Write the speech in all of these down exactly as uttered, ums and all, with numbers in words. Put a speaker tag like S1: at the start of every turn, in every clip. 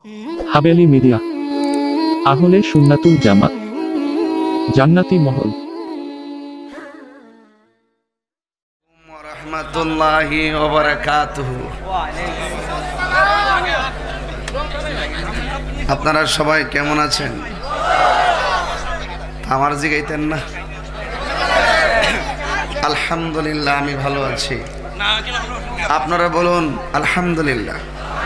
S1: Haveli media, আহলে সুন্নাতুল জামাত, জান্নাতি মহল।
S2: রাহমাতুল্লাহি ওয়া বারাকাতুহু। আপনারা সবাই কেমন আছেন? আমার জিগাইতেন না? আলহামদুলিল্লাহ, আমি ভালো আছি। আপনারা বলুন আলহামদুলিল্লাহ।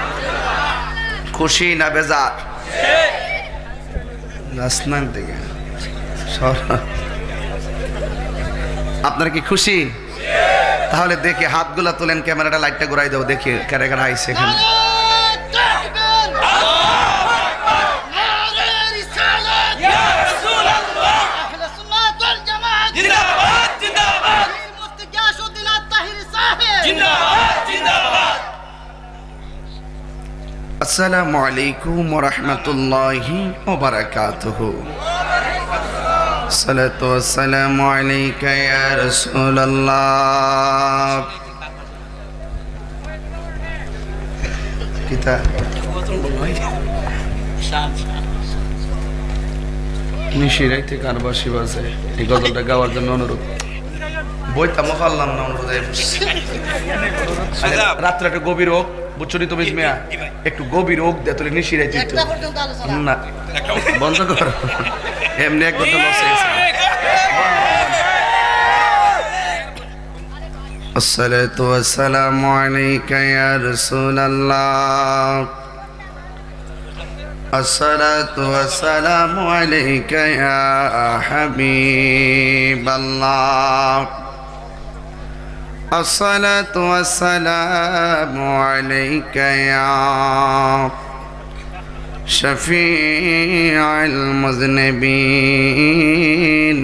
S2: খুশি না বেজার? নাসনান থেকে আপনারা কি খুশি? তাহলে দেখি হাতগুলা তোলেন, ক্যামেরাটা লাইটটা ঘুরাই দাও, দেখি কারা কারা আইছে এখানে। আসসালামু আলাইকুম ওয়া রাহমাতুল্লাহি ওয়া বারাকাতুহু। সালাতু ওয়াসসালামু আলাইকা ইয়া রাসূলুল্লাহ। কিতা নিশিরাইতে কারবাসী বাজে এই গজলটা গাওয়ার জন্য অনুরোধ। বইটা মফাল্লাম না অনুরোধ। রাত্রে একটা গভীর হোক, বুঝছো তো বিজমিয়া, একটু গভীর হোক দে তোরে নিশিরাইতে না বন্ধ কর, এমনি এক কথা লস হয়েছে। আসসালাতু ওয়াসসালামু আলাইকা ইয়া রাসূলুল্লাহ। আসসালাতু ওয়াসসালামু আলাইকা ইয়া হাবিবাল্লাহ। আসসালাতু ওয়াসসালামু আলাইকা ইয়া শফিউল মুযনিবিন।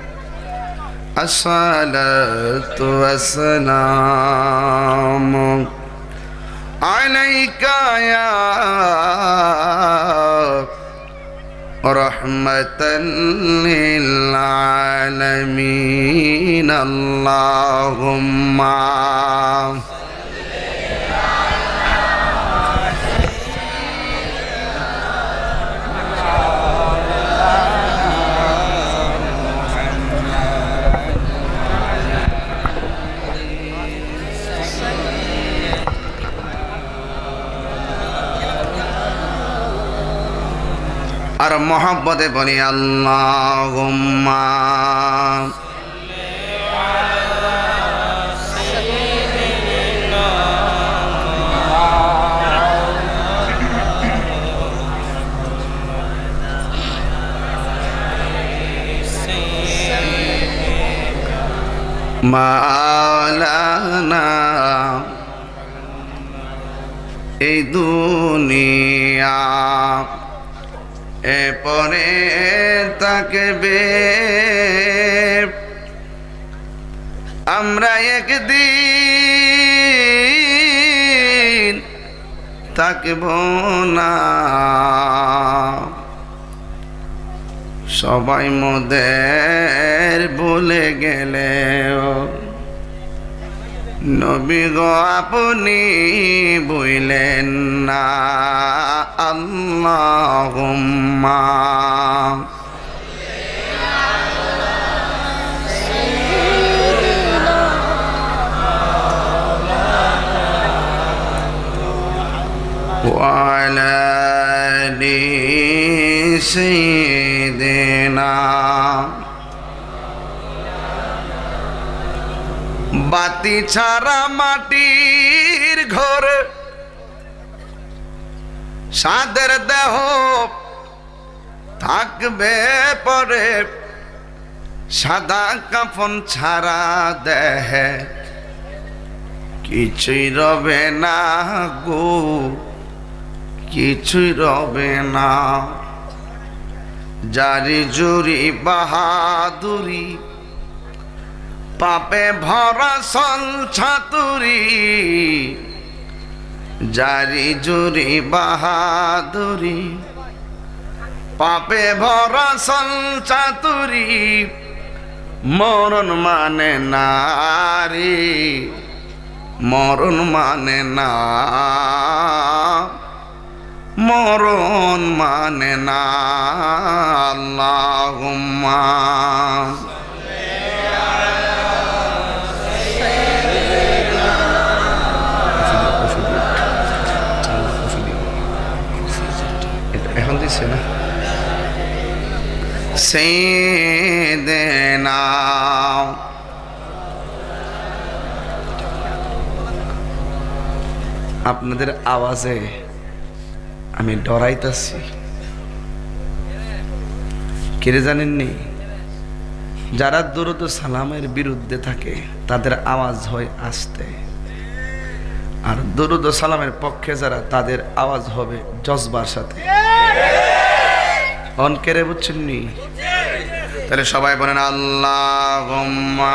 S2: আসসালাতু ওয়াসসালামু আলাইকা ইয়া রাহমাতাল লিল আলামিন। আল্লাহুম্মা আর মোহাব্বতে বলি আল্লাহুম্মা মাওলানা। এই দুনিয়া এরপরে থাকবে, আমরা একদিন থাকব না। সবাই মোদের ভুলে গেলেও নবী গো আপনি ভুলেন না। আল্লাহুম্মা ওয়া আলা আলি সাইয়্যিদিনা। বাতি ছাড়া মাটির ঘর, সাদের দেহ থাকবে পরে, সাদা কাফন ছাড়া দেহে কিছুই রবে না গো, কিছুই রবে না। জারি জুরি বাহাদুরি, পাপে ভরা সল ছাতুরি। জারি জুরি বাহাদুরি, পাপে ভরা সল ছাতুরি। মরণ মানে নারী, মরণ মানে না, মরণ মানে না আল্লাহুম্মা এখন দিচ্ছে না সাইয়্যিদিনা আপনাদের আওয়াজে আমি ডরাইতেছি কেড়ে জানেননি যারা দুরূদ সালামের বিরুদ্ধে থাকে তাদের আওয়াজ হয় আস্তে আর দুরূদ সালামের পক্ষে যারা তাদের আওয়াজ হবে জজবার সাথে অন কেড়ে বুঝছেন নি তাহলে সবাই বলেন আল্লাহুম্মা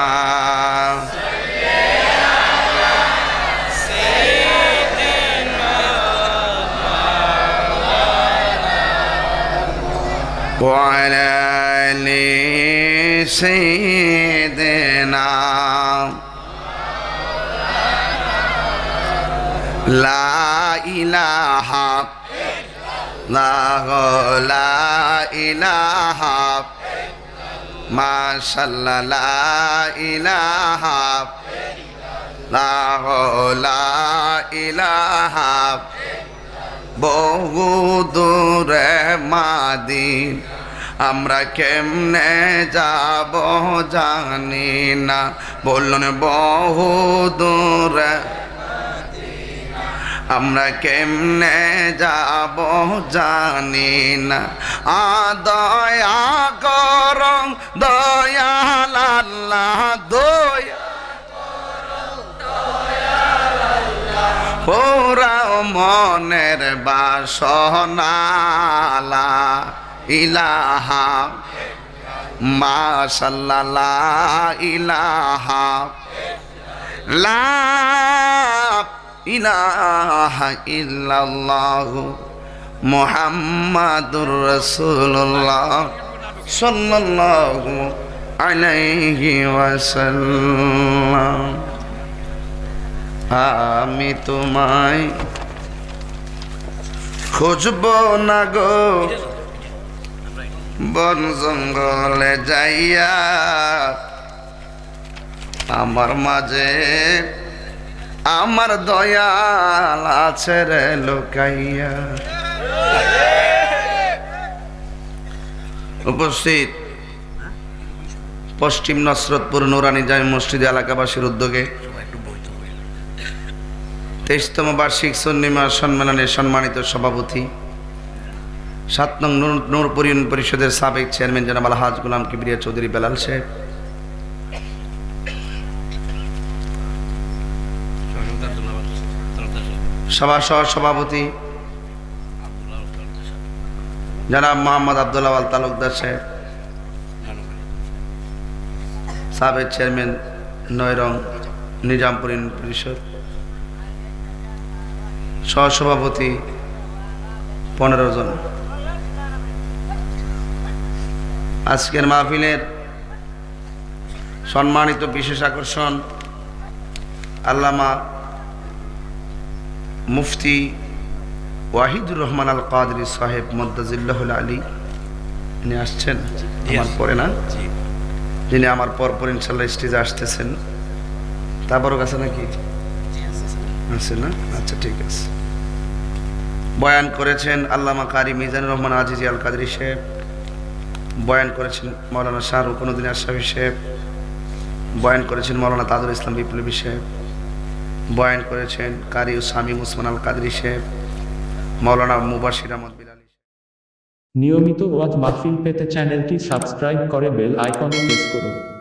S2: وعلى آل سيدنا لا إله لا لا إله ما شاء الله لا إله لا لا إله বহু দূরে মাদিন আমরা কেমনে যাব জানি না বলুন বহু দূরে আমরা কেমনে যাব জানি না আ দয়া করো দয়াল আল্লাহ দয়া পুরাও মনের বাসনা লা ইলাহা মাশাআল্লাহ লা ইলাহা লা ইলাহা ইল্লাল্লাহ মুহাম্মাদুর রাসূলুল্লাহ সাল্লাল্লাহু আলাইহি ওয়াসাল্লাম আমি তোমায় খুঁজব না গো বন জঙ্গলে যাইয়া আমার মাঝে আমার দয়াল আছে রে লুকাইয়া উপস্থিত পশ্চিম নসরতপুর নুরানি জামে মসজিদ এলাকাবাসীর উদ্যোগে তেইশতম বার্ষিক সুন্নিমা সম্মেলনের সম্মানিত সভাপতি সাত নং নূরপুর ইউনিয়ন পরিষদের সাবেক চেয়ারম্যান জনাব আলহাজ গোলাম কিবরিয়া চৌধুরী বেলাল সাহেব, সভা সহ সভাপতি জনাব মোহাম্মদ আব্দুল্লাহ আল তালুকদার সাহেব, সাবেক চেয়ারম্যান নয়রং নিজামপুর ইউনিয়ন পরিষদ, সহসভাপতি পনেরো জন। আজকের মাহফিলের সম্মানিত বিশেষ আকর্ষণ আল্লামা মুফতি ওয়াহিদুর রহমান আল কাদরি সাহেব মদ্দাজিল্লাহুল আলী, তিনি আসছেন আমার পরে না, যিনি আমার পর পর ইনশাল্লাহ স্টেজে আসতেছেন। তারপরও কাছে নাকি আছে না? আচ্ছা ঠিক আছে। বয়ান করেছেন আল্লামা কারি মিজানুর রহমান আজিজি আল কাদরি সাহেব, বয়ান করেছেন মৌলানা শাহরুখ উদ্দিন আশরাফি সাহেব, বয়ান করেছেন মৌলানা তাজুল ইসলাম বিপ্লবী সাহেব, বয়ান করেছেন কারি শামীম উসমান আল কাদরি সাহেব, মৌলানা মুবাশির আহমদ বিলালী।
S1: নিয়মিত ওয়াজ মাহফিল পেতে চ্যানেলটি সাবস্ক্রাইব করে বেল আইকনে প্রেস করুন।